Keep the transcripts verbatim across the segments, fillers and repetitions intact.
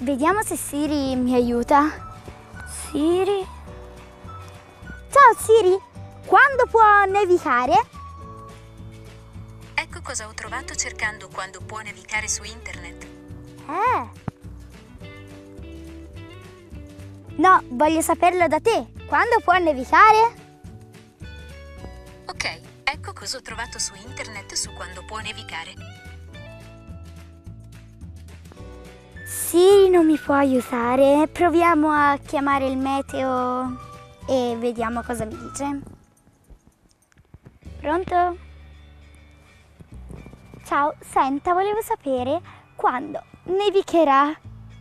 Vediamo se Siri mi aiuta. Siri. Ciao Siri, quando può nevicare? Ecco cosa ho trovato cercando quando può nevicare su internet. Eh. No, voglio saperlo da te. Quando può nevicare? Ok, ecco cosa ho trovato su internet su quando può nevicare. Siri non mi può aiutare. Proviamo a chiamare il meteo e vediamo cosa mi dice. Pronto? Ciao, senta, volevo sapere quando nevicherà.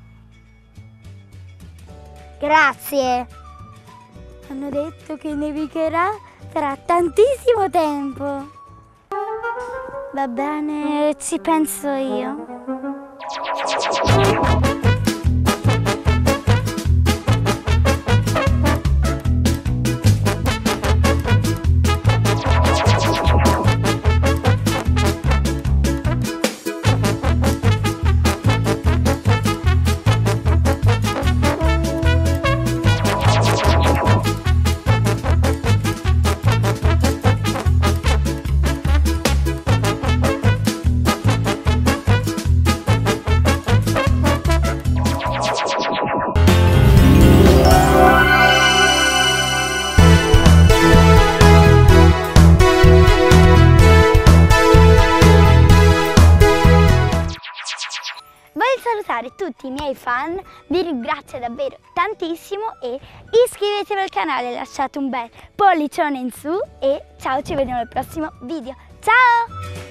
Grazie. Hanno detto che nevicherà tra tantissimo tempo. Va bene, ci penso io. Voglio salutare tutti i miei fan, vi ringrazio davvero tantissimo e iscrivetevi al canale, lasciate un bel pollicione in su e ciao, ci vediamo al prossimo video. Ciao!